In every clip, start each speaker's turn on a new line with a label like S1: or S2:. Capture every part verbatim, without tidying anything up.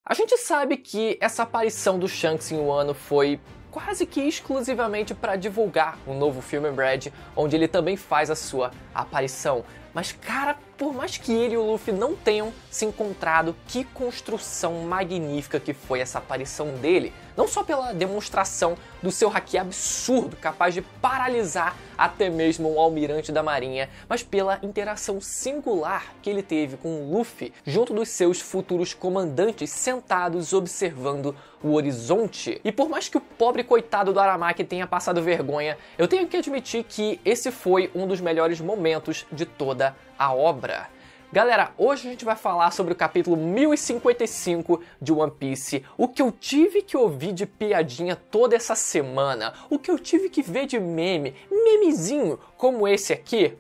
S1: A gente sabe que essa aparição do Shanks em Wano foi quase que exclusivamente para divulgar um novo filme Brad, onde ele também faz a sua aparição. Mas cara, por mais que ele e o Luffy não tenham se encontrado, que construção magnífica que foi essa aparição dele. Não só pela demonstração do seu haki absurdo, capaz de paralisar até mesmo um almirante da marinha, mas pela interação singular que ele teve com o Luffy junto dos seus futuros comandantes sentados observando o horizonte. E por mais que o pobre coitado do Aramaki tenha passado vergonha, eu tenho que admitir que esse foi um dos melhores momentos de toda a obra. Galera, hoje a gente vai falar sobre o capítulo mil e cinquenta e cinco de One Piece, o que eu tive que ouvir de piadinha toda essa semana, o que eu tive que ver de meme, memezinho como esse aqui.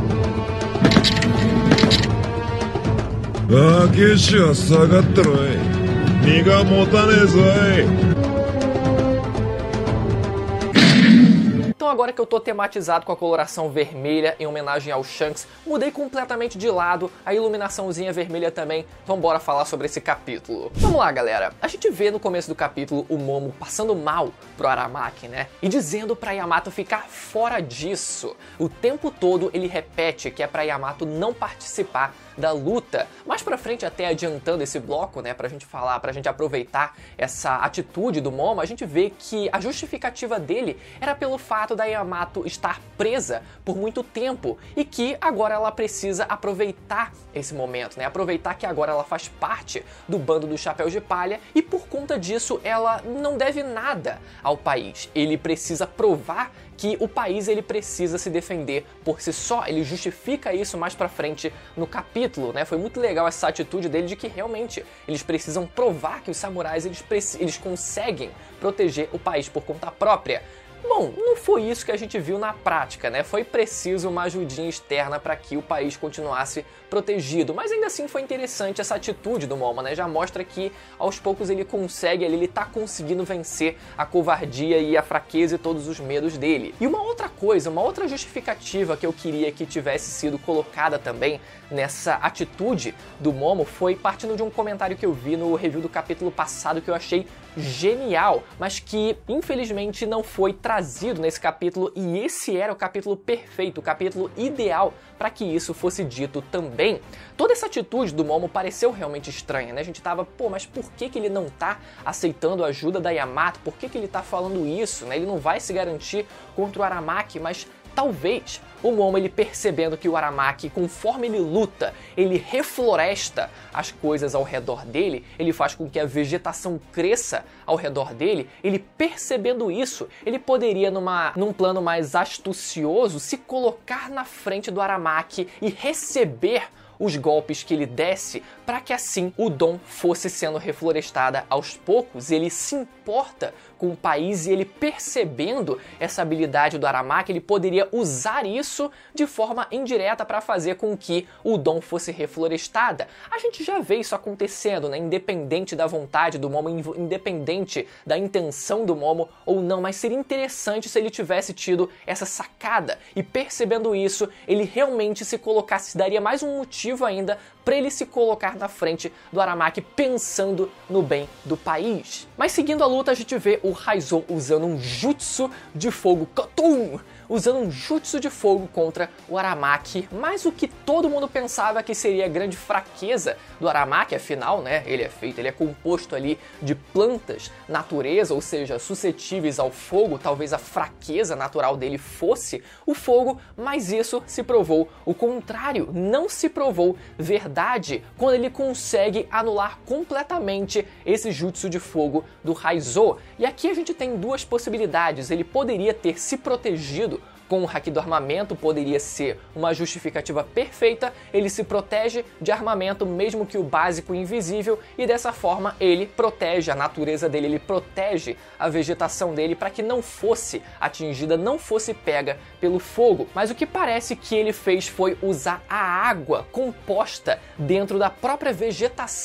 S1: Então agora que eu tô tematizado com a coloração vermelha em homenagem ao Shanks, mudei completamente de lado, a iluminaçãozinha vermelha também, vambora falar sobre esse capítulo. Vamos lá galera, a gente vê no começo do capítulo o Momo passando mal pro Aramaki, né? E dizendo pra Yamato ficar fora disso. O tempo todo ele repete que é pra Yamato não participar da luta. Mais pra frente, até adiantando esse bloco, né, pra gente falar, pra gente aproveitar essa atitude do Momo, a gente vê que a justificativa dele era pelo fato da Yamato estar presa por muito tempo e que agora ela precisa aproveitar esse momento, né, aproveitar que agora ela faz parte do bando dos Chapéus de Palha e por conta disso ela não deve nada ao país. Ele precisa provar que o país ele precisa se defender por si só, ele justifica isso mais pra frente no capítulo, né? Foi muito legal essa atitude dele de que realmente eles precisam provar que os samurais eles, eles conseguem proteger o país por conta própria. Bom, não foi isso que a gente viu na prática, né? Foi preciso uma ajudinha externa para que o país continuasse protegido, mas ainda assim foi interessante essa atitude do Momo, né? Já mostra que aos poucos ele consegue, ele tá conseguindo vencer a covardia e a fraqueza e todos os medos dele. E uma outra coisa, uma outra justificativa que eu queria que tivesse sido colocada também nessa atitude do Momo foi partindo de um comentário que eu vi no review do capítulo passado que eu achei genial, mas que infelizmente não foi trazido nesse capítulo, e esse era o capítulo perfeito, o capítulo ideal para que isso fosse dito também. Toda essa atitude do Momo pareceu realmente estranha, né? A gente tava, pô, mas por que que ele não tá aceitando a ajuda da Yamato? Por que que ele tá falando isso, né? Ele não vai se garantir contra o Aramaki, mas talvez o Momo, ele percebendo que o Aramaki, conforme ele luta, ele refloresta as coisas ao redor dele, ele faz com que a vegetação cresça ao redor dele, ele percebendo isso, ele poderia, numa, num plano mais astucioso, se colocar na frente do Aramaki e receber os golpes que ele desse, para que assim o Dom fosse sendo reflorestada aos poucos. Ele se importa com o país e ele, percebendo essa habilidade do Aramaki, ele poderia usar isso de forma indireta para fazer com que o Dom fosse reflorestada. A gente já vê isso acontecendo, né? Independente da vontade do Momo, independente da intenção do Momo ou não, mas seria interessante se ele tivesse tido essa sacada e, percebendo isso, ele realmente se colocasse, daria mais um motivo ainda para ele se colocar na frente do Aramaki pensando no bem do país. Mas seguindo a luta, a gente vê o Raizou usando um jutsu de fogo, Katum! Usando um jutsu de fogo contra o Aramaki, mas o que todo mundo pensava que seria a grande fraqueza do Aramaki, afinal, né, ele é feito, ele é composto ali de plantas, natureza, ou seja, suscetíveis ao fogo, talvez a fraqueza natural dele fosse o fogo, mas isso se provou o contrário, não se provou verdade quando ele consegue anular completamente esse jutsu de fogo do Raizou. E aqui a gente tem duas possibilidades, ele poderia ter se protegido com o haki do armamento, poderia ser uma justificativa perfeita, ele se protege de armamento mesmo que o básico invisível e dessa forma ele protege a natureza dele, ele protege a vegetação dele para que não fosse atingida, não fosse pega pelo fogo. Mas o que parece que ele fez foi usar a água composta dentro da própria vegetação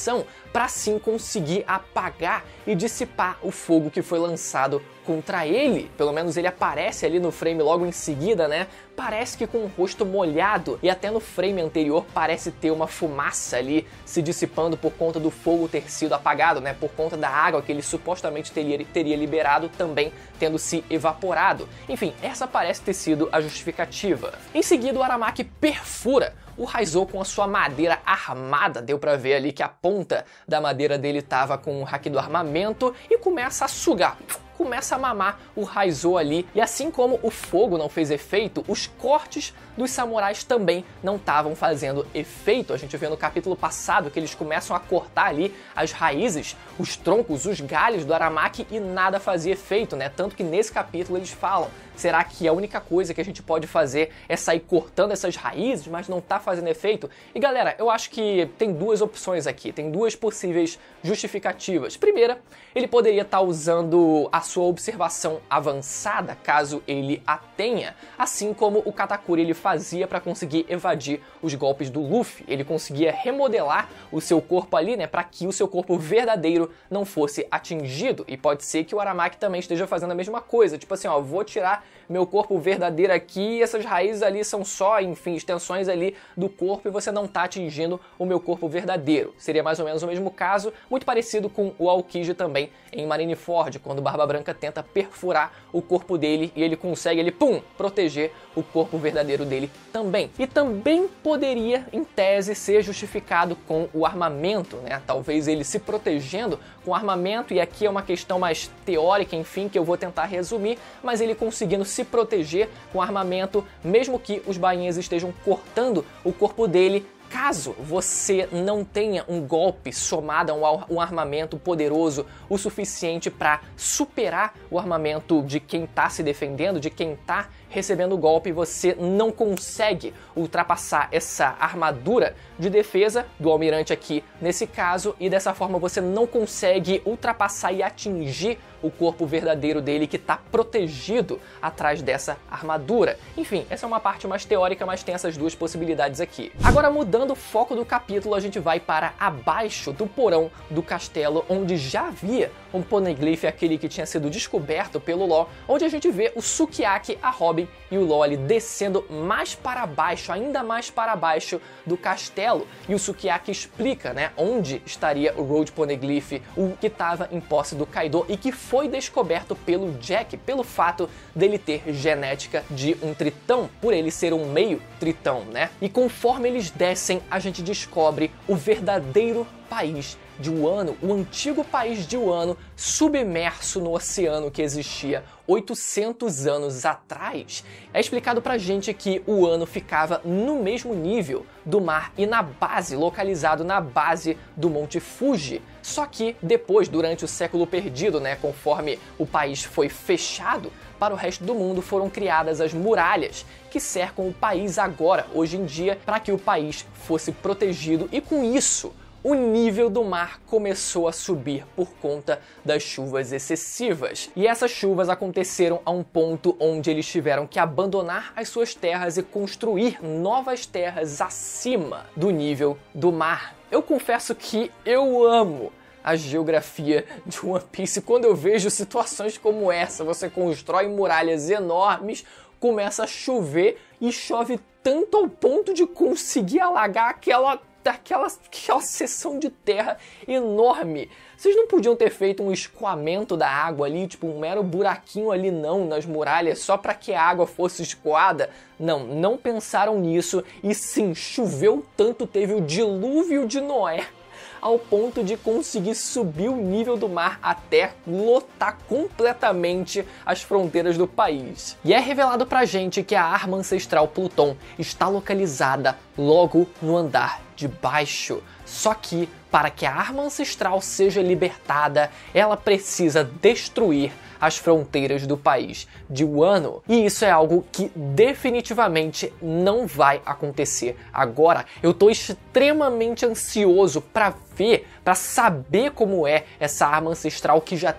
S1: para assim conseguir apagar e dissipar o fogo que foi lançado contra ele. Pelo menos ele aparece ali no frame logo em seguida, né? Parece que com o rosto molhado, e até no frame anterior parece ter uma fumaça ali se dissipando por conta do fogo ter sido apagado, né? Por conta da água que ele supostamente teria, teria liberado também tendo se evaporado. Enfim, essa parece ter sido a justificativa. Em seguida, o Aramaki perfura o Raizou com a sua madeira armada. Deu pra ver ali que a ponta da madeira dele tava com o haki do armamento e começa a sugar. Começa a mamar o Raizou ali, e assim como o fogo não fez efeito, os cortes dos samurais também não estavam fazendo efeito. A gente vê no capítulo passado que eles começam a cortar ali as raízes, os troncos, os galhos do Aramaki e nada fazia efeito, né? Tanto que nesse capítulo eles falam, será que a única coisa que a gente pode fazer é sair cortando essas raízes, mas não tá fazendo efeito? E galera, eu acho que tem duas opções aqui, tem duas possíveis justificativas. Primeira, ele poderia estar usando a sua observação avançada, caso ele a tenha, assim como o Katakuri ele fazia para conseguir evadir os golpes do Luffy. Ele conseguia remodelar o seu corpo ali, né, para que o seu corpo verdadeiro não fosse atingido. E pode ser que o Aramaki também esteja fazendo a mesma coisa, tipo assim, ó, vou tirar meu corpo verdadeiro aqui, essas raízes ali são só, enfim, extensões ali do corpo e você não tá atingindo o meu corpo verdadeiro. Seria mais ou menos o mesmo caso, muito parecido com o Aokiji também em Marineford, quando o Barba Branca tenta perfurar o corpo dele e ele consegue, ele, pum, proteger o corpo verdadeiro dele também. E também poderia, em tese, ser justificado com o armamento, né? Talvez ele se protegendo com armamento, e aqui é uma questão mais teórica, enfim, que eu vou tentar resumir, mas ele conseguindo se proteger com armamento, mesmo que os bainhas estejam cortando o corpo dele, caso você não tenha um golpe somado a um armamento poderoso o suficiente para superar o armamento de quem está se defendendo, de quem está recebendo o golpe, você não consegue ultrapassar essa armadura de defesa do almirante aqui nesse caso, e dessa forma você não consegue ultrapassar e atingir o corpo verdadeiro dele que está protegido atrás dessa armadura. Enfim, essa é uma parte mais teórica, mas tem essas duas possibilidades aqui. Agora, mudando o foco do capítulo, a gente vai para abaixo do porão do castelo, onde já havia um poneglyph, aquele que tinha sido descoberto pelo Law, onde a gente vê o Sukiyaki, a Robin e o Law ali descendo mais para baixo, ainda mais para baixo do castelo, e o Sukiyaki explica, né, onde estaria o Road Poneglyph, o que estava em posse do Kaido e que foi descoberto pelo Jack, pelo fato dele ter genética de um tritão, por ele ser um meio tritão, né? E conforme eles descem, a gente descobre o verdadeiro país de Wano, o antigo país de Wano, submerso no oceano que existia oitocentos anos atrás. É explicado pra gente que o Wano ficava no mesmo nível do mar e na base, localizado na base do Monte Fuji. Só que depois, durante o século perdido, né, conforme o país foi fechado para o resto do mundo, foram criadas as muralhas que cercam o país agora, hoje em dia, para que o país fosse protegido, e com isso o nível do mar começou a subir por conta das chuvas excessivas. E essas chuvas aconteceram a um ponto onde eles tiveram que abandonar as suas terras e construir novas terras acima do nível do mar. Eu confesso que eu amo a geografia de One Piece. Quando eu vejo situações como essa, você constrói muralhas enormes, começa a chover e chove tanto ao ponto de conseguir alagar aquela daquela aquela seção de terra enorme. Vocês não podiam ter feito um escoamento da água ali, tipo um mero buraquinho ali não, nas muralhas, só para que a água fosse escoada? Não, não pensaram nisso, e sim, choveu tanto, teve o dilúvio de Noé, ao ponto de conseguir subir o nível do mar até lotar completamente as fronteiras do país. E é revelado pra gente que a arma ancestral Pluton está localizada logo no andar de baixo. Só que, para que a arma ancestral seja libertada, ela precisa destruir as fronteiras do país de Wano. E isso é algo que definitivamente não vai acontecer agora. Eu tô extremamente ansioso para ver, para saber como é essa arma ancestral que já tem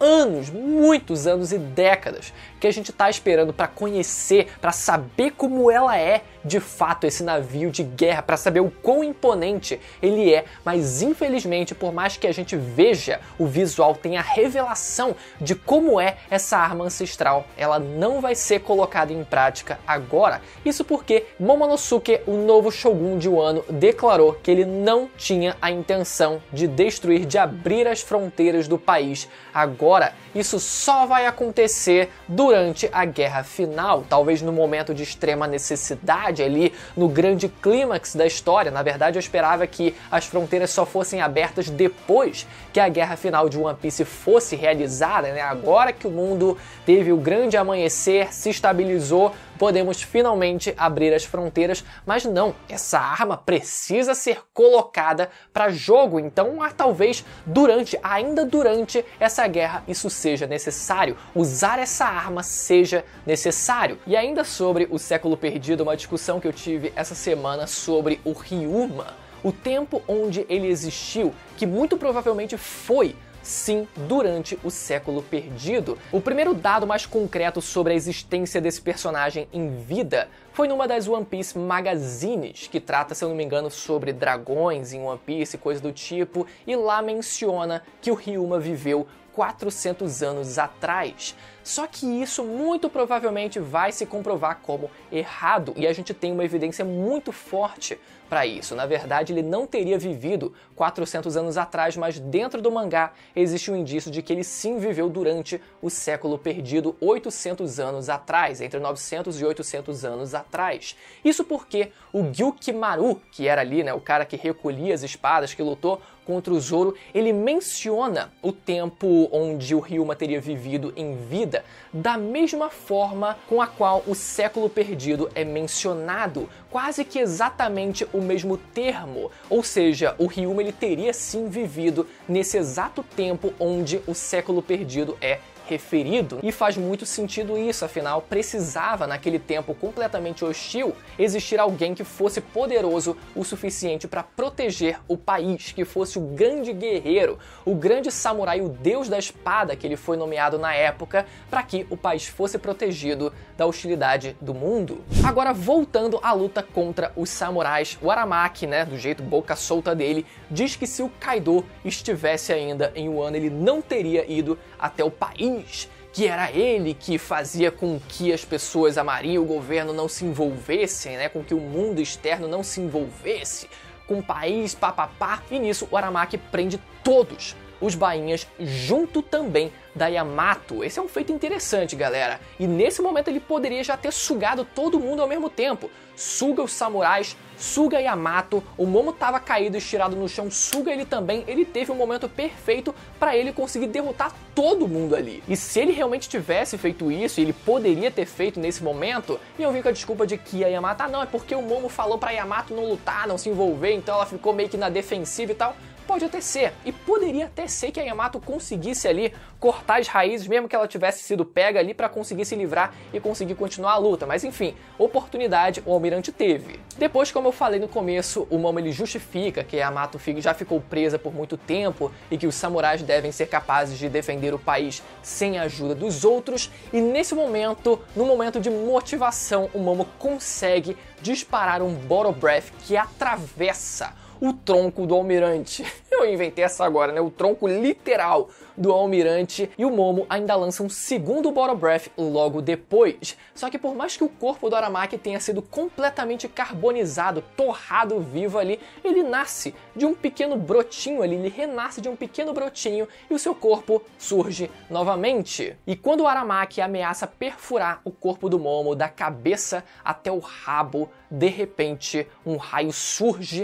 S1: anos, muitos anos e décadas que a gente tá esperando para conhecer, para saber como ela é de fato esse navio de guerra, para saber o quão imponente ele é, mas infelizmente, por mais que a gente veja o visual, tenha a revelação de como é essa arma ancestral, ela não vai ser colocada em prática agora. Isso porque Momonosuke, o novo Shogun de Wano, declarou que ele não tinha a intenção de destruir, de abrir as fronteiras do país agora. Isso só vai acontecer durante a guerra final, talvez no momento de extrema necessidade, ali no grande clímax da história. Na verdade, eu esperava que as fronteiras só fossem abertas depois que a guerra final de One Piece fosse realizada, né? Agora que o mundo teve o grande amanhecer, se estabilizou, podemos finalmente abrir as fronteiras, mas não, essa arma precisa ser colocada para jogo, então talvez durante, ainda durante essa guerra, isso seja necessário, usar essa arma seja necessário. E ainda sobre o século perdido, uma discussão que eu tive essa semana sobre o Ryuma, o tempo onde ele existiu, que muito provavelmente foi sim, durante o século perdido. O primeiro dado mais concreto sobre a existência desse personagem em vida foi numa das One Piece magazines, que trata, se eu não me engano, sobre dragões em One Piece, coisa do tipo, e lá menciona que o Ryuma viveu quatrocentos anos atrás. Só que isso muito provavelmente vai se comprovar como errado, e a gente tem uma evidência muito forte para isso. Na verdade, ele não teria vivido quatrocentos anos atrás, mas dentro do mangá existe um indício de que ele sim viveu durante o século perdido, oitocentos anos atrás, entre novecentos e oitocentos anos atrás. Isso porque o Gyukimaru, que era ali, né, o cara que recolhia as espadas, que lutou contra o Zoro, ele menciona o tempo onde o Ryuma teria vivido em vida da mesma forma com a qual o século perdido é mencionado, quase que exatamente o mesmo termo. Ou seja, o Ryuma ele teria sim vivido nesse exato tempo onde o século perdido é referido, e faz muito sentido isso, afinal precisava naquele tempo completamente hostil existir alguém que fosse poderoso o suficiente para proteger o país, que fosse o grande guerreiro, o grande samurai, o deus da espada que ele foi nomeado na época, para que o país fosse protegido da hostilidade do mundo. Agora, voltando à luta contra os samurais, o Aramaki, né, do jeito boca solta dele, diz que se o Kaido estivesse ainda em Wano, ele não teria ido até o país, que era ele que fazia com que as pessoas, a marinha, o governo não se envolvessem, né, com que o mundo externo não se envolvesse com o país, papapá, e nisso o Aramaki prende todos os bainhas junto também da Yamato. Esse é um feito interessante, galera. E nesse momento ele poderia já ter sugado todo mundo ao mesmo tempo. Suga os samurais, suga Yamato, o Momo tava caído, estirado no chão, suga ele também. Ele teve um momento perfeito para ele conseguir derrotar todo mundo ali. E se ele realmente tivesse feito isso, ele poderia ter feito nesse momento, e eu vim com a desculpa de que a Yamato, ah não, é porque o Momo falou pra Yamato não lutar, não se envolver, então ela ficou meio que na defensiva e tal. Pode até ser, e poderia até ser que a Yamato conseguisse ali cortar as raízes, mesmo que ela tivesse sido pega ali para conseguir se livrar e conseguir continuar a luta, mas enfim, oportunidade o Almirante teve. Depois, como eu falei no começo, o Momo ele justifica que a Yamato já ficou presa por muito tempo e que os samurais devem ser capazes de defender o país sem a ajuda dos outros, e nesse momento, no momento de motivação, o Momo consegue disparar um Bottle Breath que atravessa o tronco do Almirante. Eu inventei essa agora, né? O tronco literal do Almirante, e o Momo ainda lança um segundo Bottle Breath logo depois. Só que por mais que o corpo do Aramaki tenha sido completamente carbonizado, torrado vivo ali, ele nasce de um pequeno brotinho ali, ele renasce de um pequeno brotinho e o seu corpo surge novamente. E quando o Aramaki ameaça perfurar o corpo do Momo da cabeça até o rabo, de repente um raio surge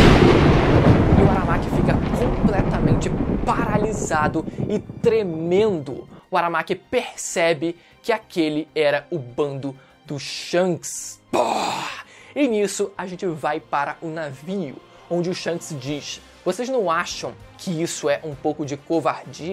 S1: e o Aramaki fica completamente paralisado e tremendo. O Aramaki percebe que aquele era o bando do Shanks. E nisso a gente vai para o navio, onde o Shanks diz: vocês não acham que isso é um pouco de covardia?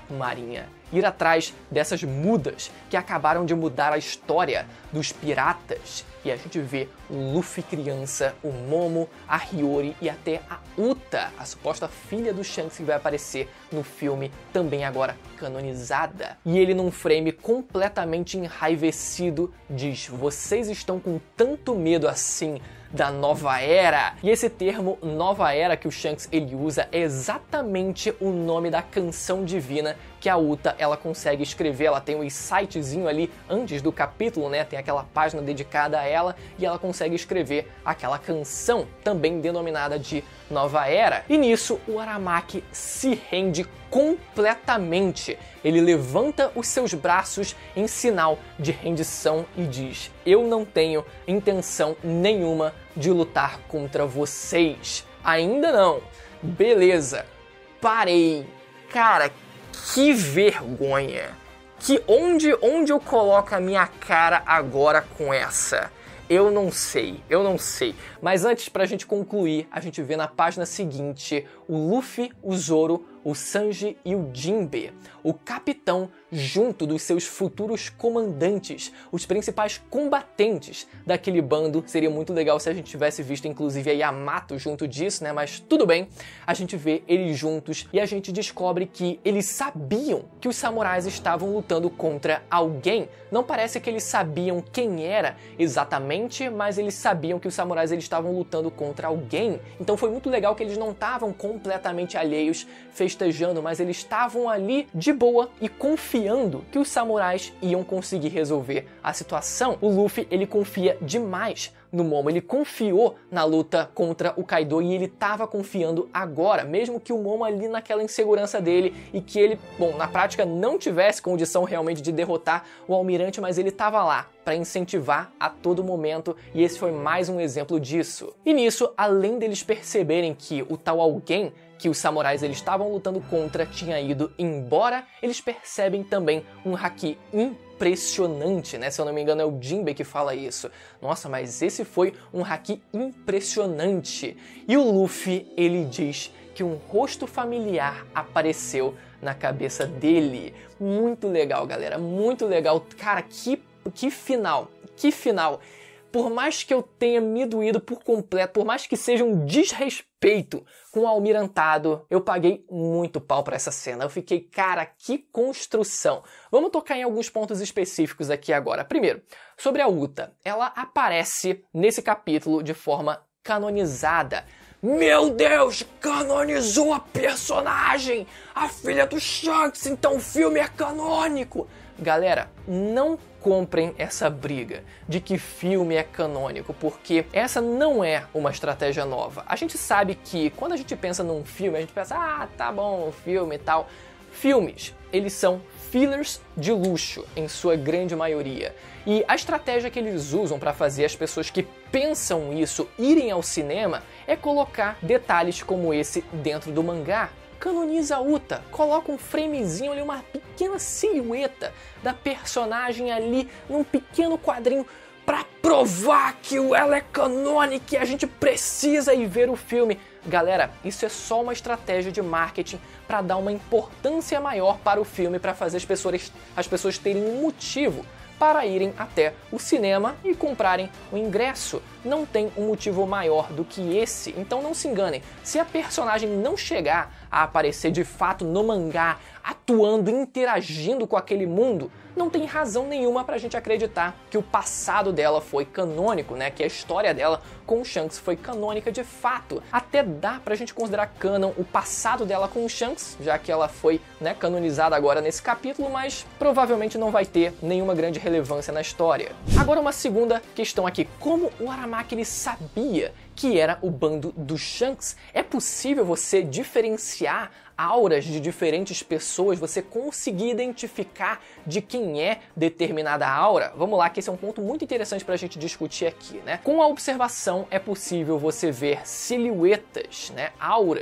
S1: marinha. Ir atrás dessas mudas que acabaram de mudar a história dos piratas. E a gente vê o Luffy criança, o Momo, a Hiyori e até a Uta, a suposta filha do Shanks que vai aparecer no filme, também agora canonizada. E ele num frame completamente enraivecido diz: vocês estão com tanto medo assim da nova era? E esse termo nova era que o Shanks ele usa é exatamente o nome da canção divina que a Uta ela consegue escrever. Ela tem um sitezinho ali antes do capítulo, né? Tem aquela página dedicada a ela e ela consegue escrever aquela canção também denominada de Nova Era. E nisso o Aramaki se rende completamente. Ele levanta os seus braços em sinal de rendição e diz: eu não tenho intenção nenhuma de lutar contra vocês. Ainda não. Beleza. Parei. Cara, que vergonha. Que onde, onde eu coloco a minha cara agora com essa? Eu não sei, eu não sei. Mas antes, pra gente concluir, a gente vê na página seguinte o Luffy, o Zoro, o Sanji e o Jinbe, o capitão junto dos seus futuros comandantes, os principais combatentes daquele bando. Seria muito legal se a gente tivesse visto inclusive a Yamato junto disso, né? Mas tudo bem, a gente vê eles juntos e a gente descobre que eles sabiam que os samurais estavam lutando contra alguém. Não parece que eles sabiam quem era exatamente, mas eles sabiam que os samurais eles estavam lutando contra alguém. Então foi muito legal que eles não estavam completamente alheios, festejando, mas eles estavam ali de boa e confiando que os samurais iam conseguir resolver a situação. O Luffy, ele confia demais no Momo, ele confiou na luta contra o Kaido e ele estava confiando agora, mesmo que o Momo ali naquela insegurança dele e que ele, bom, na prática não tivesse condição realmente de derrotar o almirante, mas ele estava lá para incentivar a todo momento e esse foi mais um exemplo disso. E nisso, além deles perceberem que o tal alguém que os samurais eles estavam lutando contra tinha ido embora, eles percebem também um haki impressionante, né? Se eu não me engano é o Jinbe que fala isso. Nossa, mas esse foi um haki impressionante. E o Luffy, ele diz que um rosto familiar apareceu na cabeça dele. Muito legal, galera, muito legal. Cara, que, que final, que final. Por mais que eu tenha me doído por completo, por mais que seja um desrespeito com o almirantado, eu paguei muito pau pra essa cena. Eu fiquei, cara, que construção. Vamos tocar em alguns pontos específicos aqui agora. Primeiro, sobre a Uta. Ela aparece nesse capítulo de forma canonizada. Meu Deus, canonizou a personagem! A filha do Shanks, então o filme é canônico! Galera, não comprem essa briga de que filme é canônico, porque essa não é uma estratégia nova. A gente sabe que quando a gente pensa num filme, a gente pensa, ah, tá bom, um filme e tal. Filmes, eles são fillers de luxo, em sua grande maioria. E a estratégia que eles usam para fazer as pessoas que pensam isso irem ao cinema é colocar detalhes como esse dentro do mangá. Canoniza a Uta, coloca um framezinho ali, uma pequena silhueta da personagem ali num pequeno quadrinho para provar que ela é canônica e a gente precisa ir ver o filme. Galera, isso é só uma estratégia de marketing para dar uma importância maior para o filme, para fazer as pessoas, as pessoas terem um motivo para irem até o cinema e comprarem o ingresso. Não tem um motivo maior do que esse, então não se enganem. Se a personagem não chegar a aparecer de fato no mangá, atuando, interagindo com aquele mundo, não tem razão nenhuma pra gente acreditar que o passado dela foi canônico, né? Que a história dela com o Shanks foi canônica de fato. Até dá pra gente considerar canon o passado dela com o Shanks, já que ela foi, né, canonizada agora nesse capítulo, mas provavelmente não vai ter nenhuma grande relevância na história. Agora uma segunda questão aqui, como o Aramaki ele sabia que era o bando do Shanks? É possível você diferenciar auras de diferentes pessoas, você conseguir identificar de quem é determinada aura? Vamos lá, que esse é um ponto muito interessante para a gente discutir aqui, né? Com a observação é possível você ver silhuetas, né, auras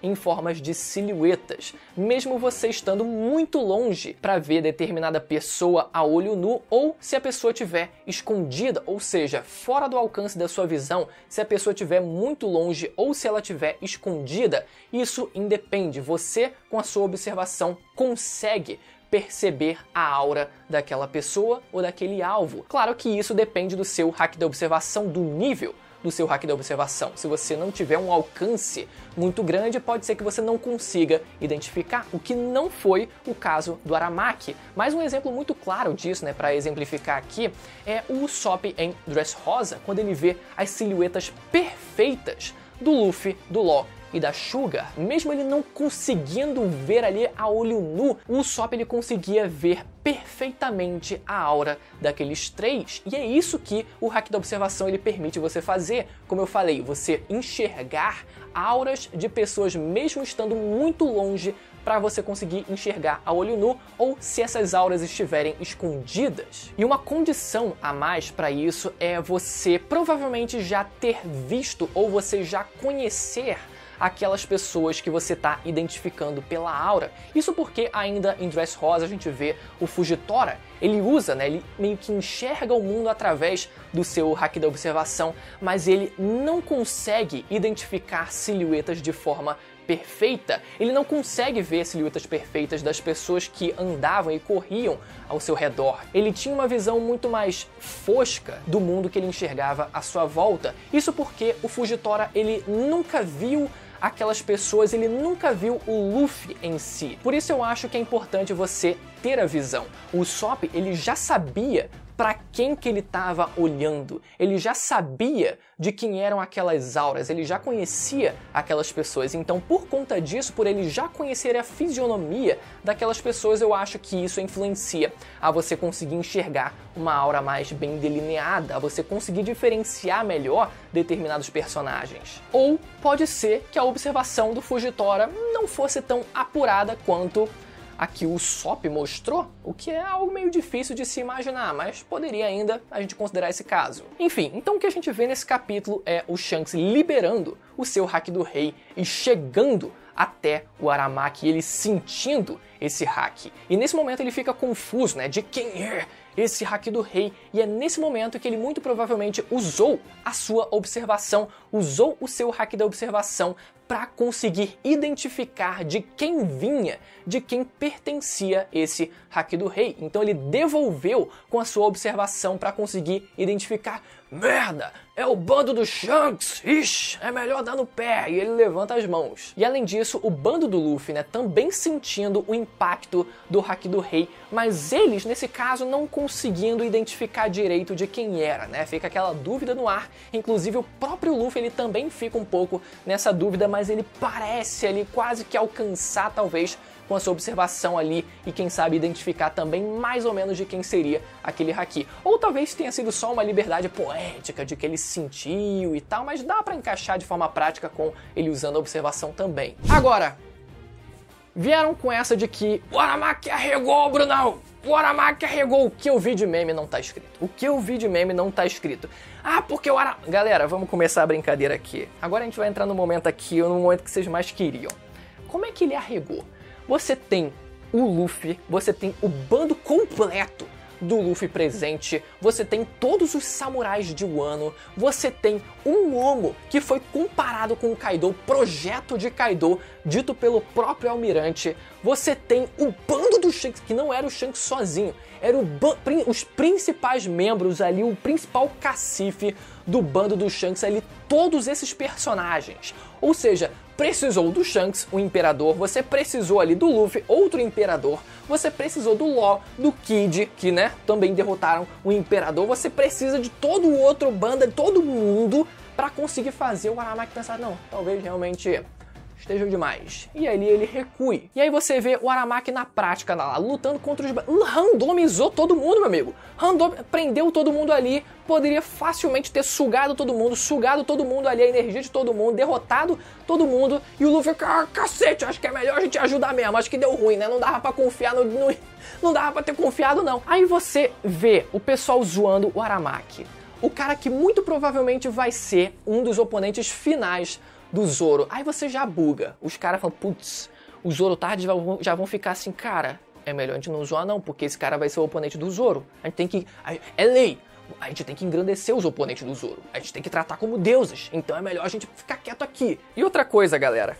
S1: em formas de silhuetas, mesmo você estando muito longe para ver determinada pessoa a olho nu, ou se a pessoa estiver escondida, ou seja, fora do alcance da sua visão, se a pessoa estiver muito longe ou se ela estiver escondida. Isso independe, você com a sua observação consegue perceber a aura daquela pessoa ou daquele alvo. Claro que isso depende do seu hack da observação, do nível do seu hack da observação. Se você não tiver um alcance muito grande, pode ser que você não consiga identificar, o que não foi o caso do Aramaki. Mas um exemplo muito claro disso, né, para exemplificar aqui, é o Usopp em Dressrosa, quando ele vê as silhuetas perfeitas do Luffy, do Law e da Sugar. Mesmo ele não conseguindo ver ali a olho nu, o Usopp ele conseguia ver perfeitamente a aura daqueles três. E é isso que o hack da observação ele permite você fazer. Como eu falei, você enxergar auras de pessoas mesmo estando muito longe, para você conseguir enxergar a olho nu ou se essas auras estiverem escondidas. E uma condição a mais para isso é você provavelmente já ter visto ou você já conhecer aquelas pessoas que você está identificando pela aura. Isso porque ainda em Dressrosa a gente vê o Fujitora, ele usa, né, ele meio que enxerga o mundo através do seu hack da observação, mas ele não consegue identificar silhuetas de forma perfeita. Ele não consegue ver silhuetas perfeitas das pessoas que andavam e corriam ao seu redor. Ele tinha uma visão muito mais fosca do mundo que ele enxergava à sua volta. Isso porque o Fujitora ele nunca viu aquelas pessoas, ele nunca viu o Luffy em si. Por isso eu acho que é importante você ter a visão. O Usopp, ele já sabia para quem que ele estava olhando. Ele já sabia de quem eram aquelas auras, ele já conhecia aquelas pessoas. Então, por conta disso, por ele já conhecer a fisionomia daquelas pessoas, eu acho que isso influencia a você conseguir enxergar uma aura mais bem delineada, a você conseguir diferenciar melhor determinados personagens. Ou pode ser que a observação do Fujitora não fosse tão apurada quanto a que o Usopp mostrou, o que é algo meio difícil de se imaginar, mas poderia ainda a gente considerar esse caso. Enfim, então o que a gente vê nesse capítulo é o Shanks liberando o seu hack do rei e chegando até o Aramaki, ele sentindo esse hack. E nesse momento ele fica confuso, né, de quem é esse hack do rei, e é nesse momento que ele muito provavelmente usou a sua observação, usou o seu hack da observação para conseguir identificar de quem vinha, de quem pertencia esse hack do rei. Então ele devolveu com a sua observação para conseguir identificar: merda, é o bando do Shanks, ixi, é melhor dar no pé, e ele levanta as mãos. E além disso, o bando do Luffy, né, também sentindo o impacto do hack do rei, mas eles, nesse caso, não conseguindo identificar direito de quem era, né, fica aquela dúvida no ar. Inclusive o próprio Luffy, ele também fica um pouco nessa dúvida, mas ele parece ali quase que alcançar, talvez, com a sua observação ali, e quem sabe identificar também mais ou menos de quem seria aquele haki. Ou talvez tenha sido só uma liberdade poética de que ele sentiu e tal, mas dá pra encaixar de forma prática com ele usando a observação também. Agora, vieram com essa de que o Aramaki arregou, Brunão! O Aramaki arregou! O que eu vi de meme não tá escrito. O que eu vi de meme não tá escrito. Ah, porque o Aramaki... Galera, vamos começar a brincadeira aqui. Agora a gente vai entrar no momento aqui, no momento que vocês mais queriam. Como é que ele arregou? Você tem o Luffy, você tem o bando completo do Luffy presente, você tem todos os samurais de Wano, você tem um Momo que foi comparado com o Kaido, projeto de Kaido, dito pelo próprio almirante, você tem o bando do Shanks, que não era o Shanks sozinho, era o os principais membros ali, o principal cacife do bando do Shanks ali, todos esses personagens. Ou seja, precisou do Shanks, o imperador, você precisou ali do Luffy, outro imperador, você precisou do Law, do Kid, que, né, também derrotaram o imperador, você precisa de todo o outro bando, de todo mundo, pra conseguir fazer o Aramaki pensar: não, talvez realmente esteja demais. E ali ele recui. E aí você vê o Aramaki na prática, lá, lutando contra os... Randomizou todo mundo, meu amigo. Random... Prendeu todo mundo ali. Poderia facilmente ter sugado todo mundo, sugado todo mundo ali, a energia de todo mundo, derrotado todo mundo. E o Luffy, ah, cacete, acho que é melhor a gente ajudar mesmo. Acho que deu ruim, né? Não dava pra confiar no... no... Não dava pra ter confiado, não. Aí você vê o pessoal zoando o Aramaki. O cara que muito provavelmente vai ser um dos oponentes finais do Zoro. Aí você já buga. Os caras falam, putz, o Zoro tarde já vão ficar assim, cara, é melhor a gente não zoar não, porque esse cara vai ser o oponente do Zoro. A gente tem que... É lei. A gente tem que engrandecer os oponentes do Zoro. A gente tem que tratar como deuses. Então é melhor a gente ficar quieto aqui. E outra coisa, galera.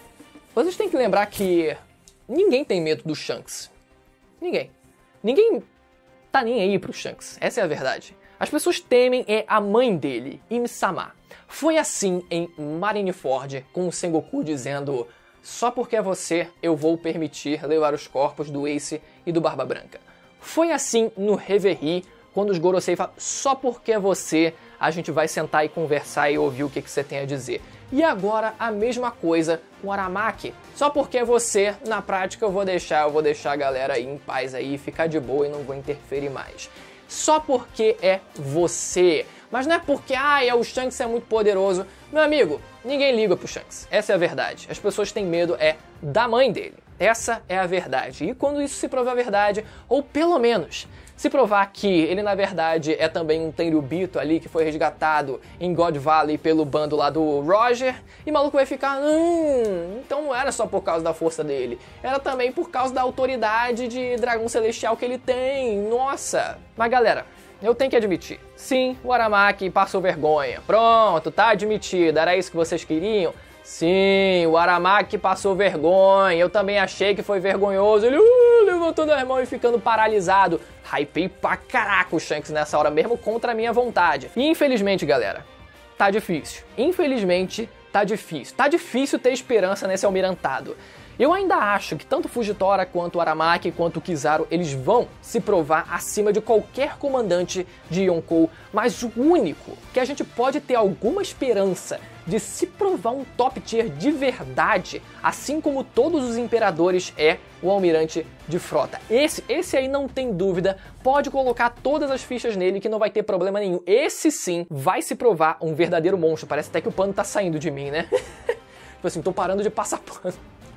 S1: Vocês têm que lembrar que ninguém tem medo do Shanks. Ninguém. Ninguém tá nem aí pro Shanks. Essa é a verdade. As pessoas temem é a mãe dele, Imi-sama. Foi assim em Marineford, com o Sengoku dizendo: só porque é você, eu vou permitir levar os corpos do Ace e do Barba Branca. Foi assim no Reverie, quando os Gorosei falam: só porque é você, a gente vai sentar e conversar e ouvir o que, que você tem a dizer. E agora a mesma coisa com o Aramaki. Só porque é você, na prática eu vou deixar, eu vou deixar a galera aí em paz aí, ficar de boa e não vou interferir mais. Só porque é você. Mas não é porque, ah, é o Shanks é muito poderoso. Meu amigo, ninguém liga pro Shanks. Essa é a verdade. As pessoas têm medo é da mãe dele. Essa é a verdade. E quando isso se provar verdade, ou pelo menos se provar que ele na verdade é também um Tenryubito ali que foi resgatado em God Valley pelo bando lá do Roger, e o maluco vai ficar, hum, então não era só por causa da força dele, era também por causa da autoridade de dragão celestial que ele tem, nossa. Mas galera, eu tenho que admitir, sim, o Aramaki passou vergonha, pronto, tá admitido, era isso que vocês queriam? Sim, o Aramaki passou vergonha, eu também achei que foi vergonhoso, ele uh, levantando as mãos e ficando paralisado. Hypei pra caraca o Shanks nessa hora mesmo, contra a minha vontade. E infelizmente, galera, tá difícil. Infelizmente, tá difícil. Tá difícil ter esperança nesse almirantado. Eu ainda acho que tanto o Fujitora, quanto o Aramaki, quanto o Kizaru, eles vão se provar acima de qualquer comandante de Yonkou, mas o único que a gente pode ter alguma esperança de se provar um top tier de verdade, assim como todos os imperadores, é o almirante de frota. Esse, esse aí não tem dúvida, pode colocar todas as fichas nele que não vai ter problema nenhum. Esse sim vai se provar um verdadeiro monstro, parece até que o pano tá saindo de mim, né? Tipo assim, tô parando de passar pano.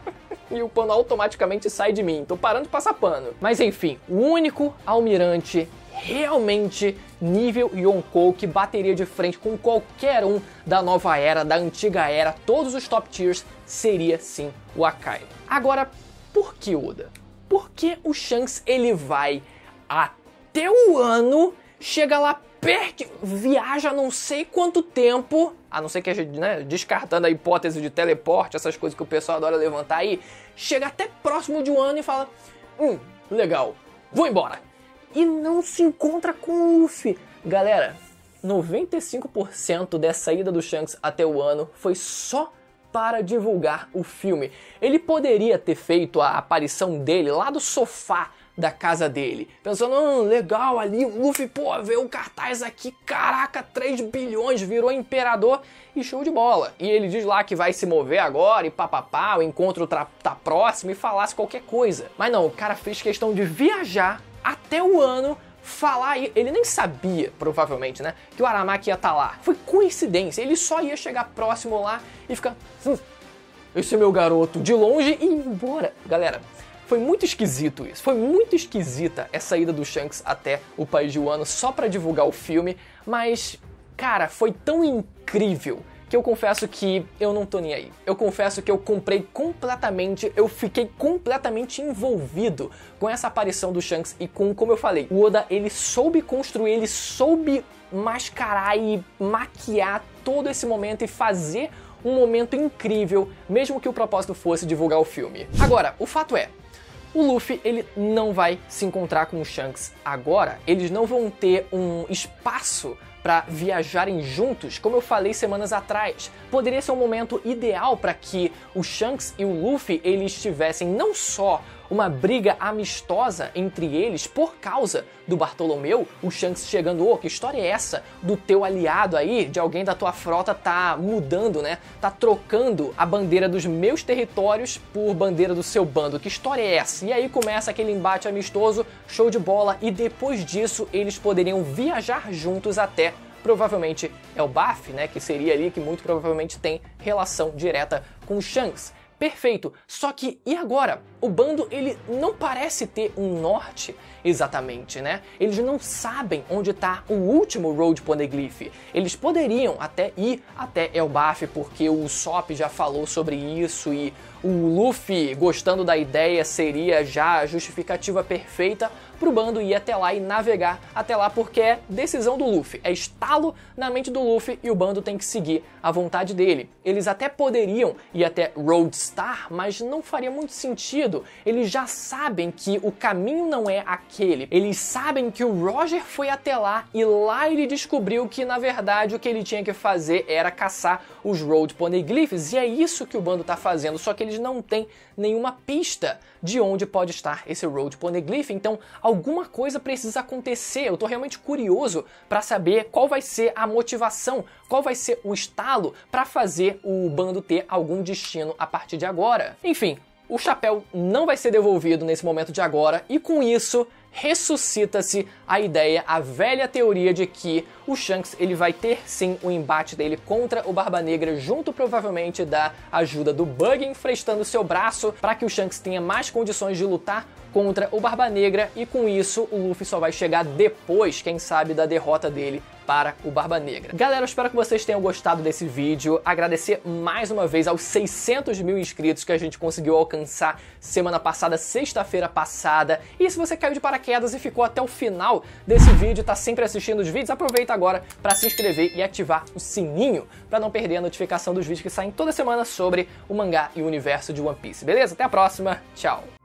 S1: E o pano automaticamente sai de mim, tô parando de passar pano. Mas enfim, o único almirante realmente nível Yonkou que bateria de frente com qualquer um da nova era, da antiga era, todos os top tiers, seria sim o Akainu. Agora, por que Oda? Por que o Shanks ele vai até o ano, chega lá perto, viaja não sei quanto tempo, a não ser que a gente, né, descartando a hipótese de teleporte, essas coisas que o pessoal adora levantar aí, chega até próximo de um ano e fala, hum, legal, vou embora. E não se encontra com o Luffy. Galera, noventa e cinco por cento dessa ida do Shanks até o ano foi só para divulgar o filme. Ele poderia ter feito a aparição dele lá do sofá da casa dele, pensando, hum, legal ali, o Luffy, pô, vê o cartaz aqui, caraca, três bilhões, virou imperador e show de bola. E ele diz lá que vai se mover agora e papapá, o encontro tá próximo e falasse qualquer coisa. Mas não, o cara fez questão de viajar até o ano, falar, ele nem sabia, provavelmente, né, que o Aramaki ia estar lá. Foi coincidência, ele só ia chegar próximo lá e ficar, hum, esse é meu garoto, de longe e ir embora. Galera, foi muito esquisito isso, foi muito esquisita essa ida do Shanks até o país de Wano só pra divulgar o filme, mas, cara, foi tão incrível que eu confesso que eu não tô nem aí. Eu confesso que eu comprei completamente, eu fiquei completamente envolvido com essa aparição do Shanks e com, como eu falei, o Oda, ele soube construir, ele soube mascarar e maquiar todo esse momento e fazer um momento incrível, mesmo que o propósito fosse divulgar o filme. Agora, o fato é, o Luffy, ele não vai se encontrar com o Shanks agora, eles não vão ter um espaço para viajarem juntos, como eu falei semanas atrás. Poderia ser um momento ideal para que o Shanks e o Luffy eles tivessem não só uma briga amistosa entre eles por causa do Bartolomeu, o Shanks chegando, ô, oh, que história é essa do teu aliado aí, de alguém da tua frota tá mudando, né, tá trocando a bandeira dos meus territórios por bandeira do seu bando, que história é essa? E aí começa aquele embate amistoso, show de bola, e depois disso eles poderiam viajar juntos até provavelmente Elbaf, né, que seria ali que muito provavelmente tem relação direta com o Shanks. Perfeito, só que e agora? o bando ele não parece ter um norte exatamente, né? Eles não sabem onde está o último Road Poneglyph. Eles poderiam até ir até Elbaf, porque o Usopp já falou sobre isso e o Luffy, gostando da ideia, seria já a justificativa perfeita pro bando ir até lá e navegar até lá, porque é decisão do Luffy, é estalo na mente do Luffy e o bando tem que seguir a vontade dele. Eles até poderiam ir até Roadstar, mas não faria muito sentido. Eles já sabem que o caminho não é aquele. Eles sabem que o Roger foi até lá e lá ele descobriu que, na verdade, o que ele tinha que fazer era caçar os Road Poneglyphs, e é isso que o bando tá fazendo, só que eles não têm nenhuma pista de onde pode estar esse Road Poneglyph, então alguma coisa precisa acontecer. Eu tô realmente curioso para saber qual vai ser a motivação, qual vai ser o estalo para fazer o bando ter algum destino a partir de agora. Enfim, o chapéu não vai ser devolvido nesse momento de agora, e com isso ressuscita-se a ideia, a velha teoria de que o Shanks ele vai ter sim o embate dele contra o Barba Negra, junto provavelmente da ajuda do Bug emprestando seu braço para que o Shanks tenha mais condições de lutar contra o Barba Negra, e com isso o Luffy só vai chegar depois, quem sabe, da derrota dele para o Barba Negra. Galera, eu espero que vocês tenham gostado desse vídeo. Agradecer mais uma vez aos seiscentos mil inscritos que a gente conseguiu alcançar semana passada, sexta-feira passada. E se você caiu de paraquedas e ficou até o final desse vídeo, tá sempre assistindo os vídeos, aproveita agora para se inscrever e ativar o sininho para não perder a notificação dos vídeos que saem toda semana sobre o mangá e o universo de One Piece. Beleza? Até a próxima. Tchau!